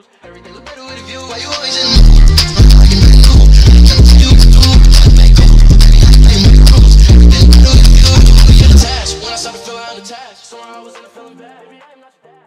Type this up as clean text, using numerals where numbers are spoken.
Everything look better with a view. Why you always in when I started feeling unattached, so I was in the feeling bad.